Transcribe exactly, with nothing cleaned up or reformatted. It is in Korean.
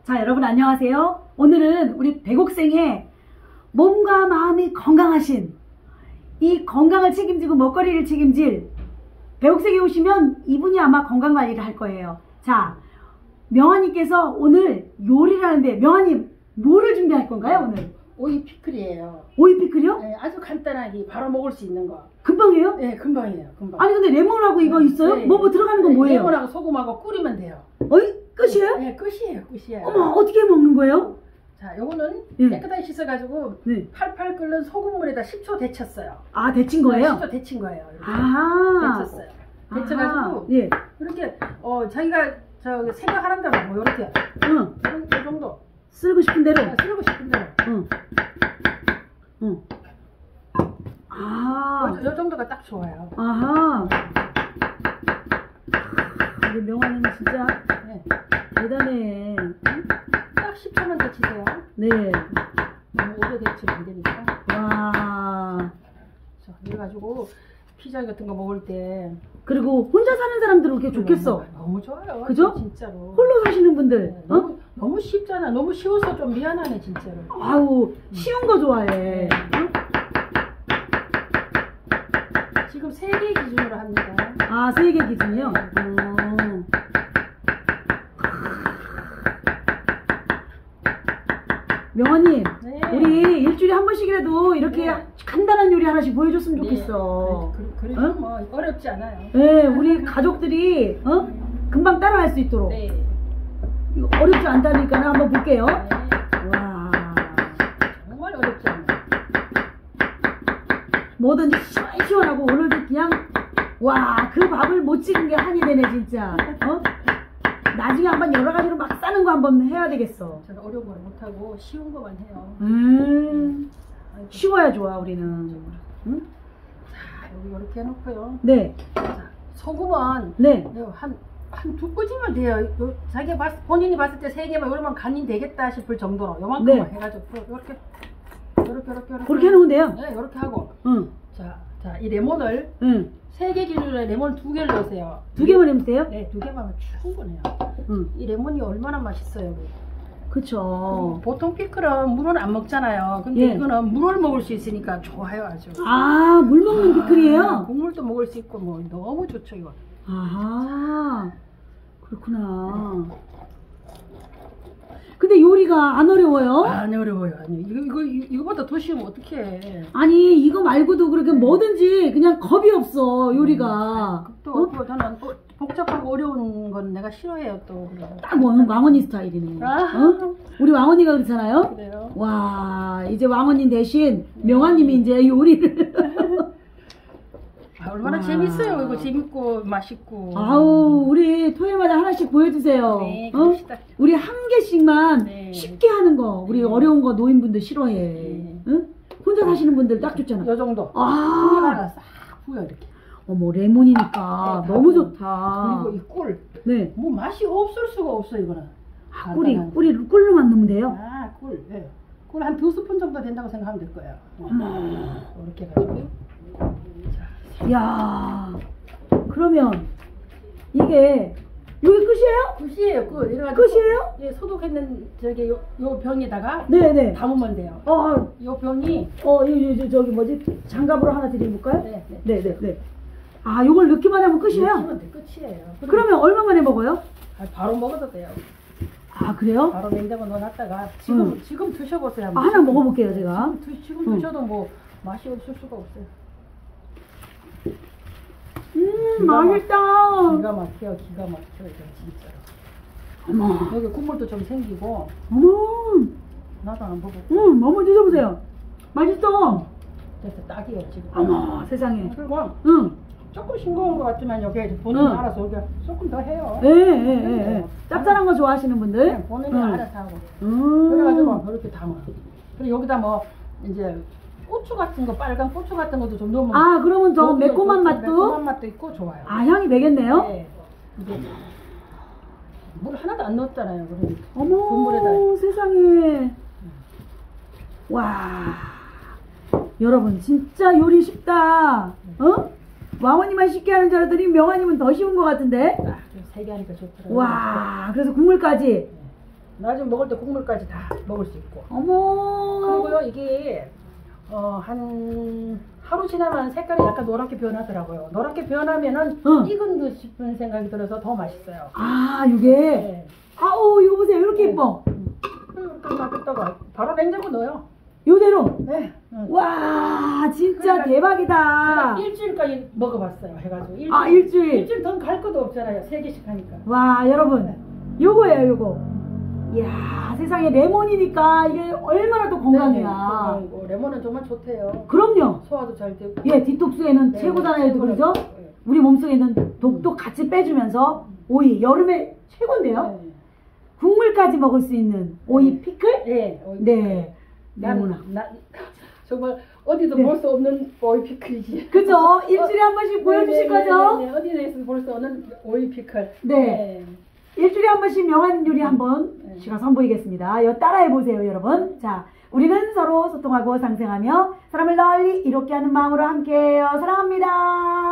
자, 여러분 안녕하세요. 오늘은 우리 백옥생의 몸과 마음이 건강하신 이 건강을 책임지고 먹거리를 책임질 백옥생에 오시면 이분이 아마 건강관리를 할 거예요. 자, 명환님께서 오늘 요리를 하는데, 명환님 뭐를 준비할 건가요 오늘? 오이 피클이에요. 오이 피클이요? 네, 아주 간단하게 바로 먹을 수 있는 거. 금방이에요? 네, 금방이에요. 금방. 아니 근데 레몬하고 이거 있어요? 네. 뭐 뭐 들어가는 건 뭐예요? 레몬하고 소금하고 끓이면 돼요. 어이? 끝이에요? 네, 끝이에요. 끝이에요. 어머, 어떻게 먹는 거예요? 자, 요거는 네. 깨끗하게 씻어가지고 네. 팔팔 끓는 소금물에다 십 초 데쳤어요. 아, 데친 거예요? 십 초 데친 거예요. 이렇게. 아, 데쳤어요. 데쳐가지고 예. 이렇게 어 자기가 저 생각하는 대로 뭐 이렇게 응. 이 정도 쓰고 싶은 대로. 아, 쓰고 싶은 대로. 응. 응. 아. 요, 요 정도가 딱 좋아요. 아하. 우리 명환이는 진짜 네. 대단해. 딱 십 초만 데치세요. 네. 너무 오래 데치면 안 되니까. 와. 자, 이래가지고 피자 같은 거 먹을 때 그리고 혼자 사는 사람들은 그게 좋겠어. 너무 좋아요. 그죠? 진짜로. 홀로 사시는 분들. 네, 어? 너무, 너무 쉽잖아. 너무 쉬워서 좀 미안하네 진짜로. 아우, 쉬운 거 좋아해. 네. 응? 지금 세 개 기준으로 합니다. 아, 세 개 기준이요? 네. 어. 명환님, 네. 우리 일주일에 한 번씩이라도 이렇게 네. 간단한 요리 하나씩 보여줬으면 네. 좋겠어. 그래, 그래, 그래도 어? 뭐 어렵지 않아요. 네, 우리 가족들이 어? 금방 따라할 수 있도록. 네. 이거 어렵지 않다니까 한번 볼게요. 네. 와, 정말 어렵지 않아요. 뭐든지 시원시원하고 오늘도 그냥 와, 그 밥을 못 찍은 게 한이 되네 진짜. 어? 나중에 한번 여러 가지로 막 싸는 거 한번 해야 되겠어. 저는 어려운 걸 못하고 쉬운 것만 해요. 음, 아이고. 쉬워야 좋아 우리는. 응? 자, 여기 이렇게 해놓고요. 네, 자, 소금은 네. 한, 한 두 꼬집만 돼요. 요, 자기가 봤, 본인이 봤을 때 세 개만 요러면 간이 되겠다 싶을 정도로 요만큼만 네. 해가지고 이렇게 요렇게 요렇게 요렇게 그렇게 해놓으면 돼요. 네, 요렇게 하고 응, 자, 자, 이 레몬을 응. 세 개 기준으로 레몬 두 개를 넣으세요. 두 개만 하면 돼요? 네, 두 개만 하면 충분해요. 응, 이 레몬이 얼마나 맛있어요. 그쵸. 보통 피클은 물은 안 먹잖아요. 근데 예. 이거는 물을 먹을 수 있으니까 좋아요, 아주. 아, 물 먹는 아, 피클이에요? 국물도 먹을 수 있고 뭐 너무 좋죠, 이거. 아하, 그렇구나. 근데 요리가 안 어려워요? 안 어려워요. 아니, 이거, 이거, 이거보다 더 쉬우면 어떡해. 아니, 이거 말고도 그렇게 뭐든지 그냥 겁이 없어, 요리가. 또, 어? 또 저는 어, 복잡하고 어려운 건 내가 싫어해요, 또. 딱 왕- 왕언니 스타일이네. 아. 어? 우리 왕언니가 그렇잖아요? 그래요? 와, 이제 왕언니 대신 명환님이 이제 요리를. 아, 얼마나 와. 재밌어요. 이거 재밌고 맛있고. 아우, 우리 토요일마다 하나씩 보여주세요. 네, 어? 그럽시다. 우리 한 개씩만 네. 쉽게 하는 거. 우리 네. 어려운 거 노인분들 싫어해. 네. 응? 혼자 사시는 분들 딱 좋잖아. 요 정도. 아, 하나 싹 부여, 이렇게. 어머, 레몬이니까 네, 너무 다 좋다. 그리고 이 꿀. 네. 뭐 맛이 없을 수가 없어, 이거는. 아, 꿀이, 간단한. 꿀이 꿀로만 넣으면 돼요? 아, 꿀. 네. 꿀 한 두 스푼 정도 된다고 생각하면 될 거예요. 어머. 이렇게 해가지고. 자, 이야, 그러면 이게 여기 끝이에요? 끝이에요, 끝. 이래가지고 끝이에요? 예, 소독했는 저기 요, 요 병에다가 네네. 담으면 돼요. 어, 요 병이 어, 이, 이, 저, 저기 뭐지? 장갑으로 하나 드려볼까요? 네, 네. 네네네. 네. 아, 요걸 넣기만 하면 끝이에요? 넣으면 돼, 끝이에요. 그리고 그러면 얼마 만에 먹어요? 아, 바로 먹어도 돼요. 아, 그래요? 바로 냉장고 넣어놨다가 지금 응. 지금 드셔보세요. 아, 한번. 하나 먹어볼게요, 제가. 지금, 드, 지금 응. 드셔도 뭐 맛이 없을 수가 없어요. 음, 기가 막- 맛있다. 기가 막혀요, 기가 막혀요, 이거 진짜로. 어머, 여기 국물도 좀 생기고 어머, 나도 안 보고 음, 어머, 드셔보세요. 맛있어. 그래서 딱이에요 지금. 어머, 세상에. 그리고 응. 조금 싱거운 것 같지만 여기 본인이 응. 알아서 여기 조금 더 해요. 예, 예, 예, 예. 짭짤한 거 좋아하시는 분들? 네, 본인이 응. 알아서 하고. 음. 그래가지고 이렇게 담아. 그리고 여기다 뭐 이제 고추 같은 거, 빨간 고추 같은 것도 좀 넣으면 아, 그러면 더 고기가 매콤한 좋고, 맛도? 매콤한 맛도 있고 좋아요. 아, 향이 배겠네요? 네. 이게 물 하나도 안 넣었잖아요. 그러니까. 어머, 국물에다. 세상에. 와, 여러분 진짜 요리 쉽다. 어? 왕언니만 쉽게 하는 줄 알았더니 명환님은 더 쉬운 것 같은데? 아, 세게 하니까 좋더라고요. 와, 그래서 국물까지. 나중에 먹을 때 국물까지 다 먹을 수 있고. 어머. 그리고요 이게 어, 한 하루 지나면 색깔이 약간 노랗게 변하더라고요. 노랗게 변하면은 응. 익은 듯 싶은 생각이 들어서 더 맛있어요. 아, 이게. 네. 아우, 이거 보세요. 이렇게 네. 예뻐. 이렇게 놔뒀다가 바로 냉장고 넣어요. 요대로. 네. 응. 와, 진짜 그러니까 대박이다. 일주일까지 먹어봤어요. 해가지고 일주일. 아, 일주일. 일주일 더 갈 것도 없잖아요. 세 개씩 하니까. 와, 여러분. 요거예요, 요거. 이야, 세상에 레몬이니까 이게 얼마나 또 네, 건강이야. 건강이고 레몬은 정말 좋대요. 그럼요. 소화도 잘 되고. 예, 디톡스에는 네, 최고잖아요, 최고라고. 그죠? 네. 우리 몸속에 있는 독도 같이 빼주면서 오이, 여름에 최고인데요? 네. 국물까지 먹을 수 있는 오이 네. 피클? 네. 오이 네. 난, 레몬아. 나, 정말 어디도 네. 볼 수 없는 오이 피클이지. 그죠? 일주일에 한 번씩 보여주실 거죠? 네, 네, 네. 어디에서 볼 수 없는 오이 피클. 네. 일주일에 한 번씩 명한 요리 한 번 네. 제가 선보이겠습니다. 요 따라해 보세요, 여러분. 자, 우리는 서로 소통하고 상생하며 사람을 널리 이롭게 하는 마음으로 함께해요. 사랑합니다.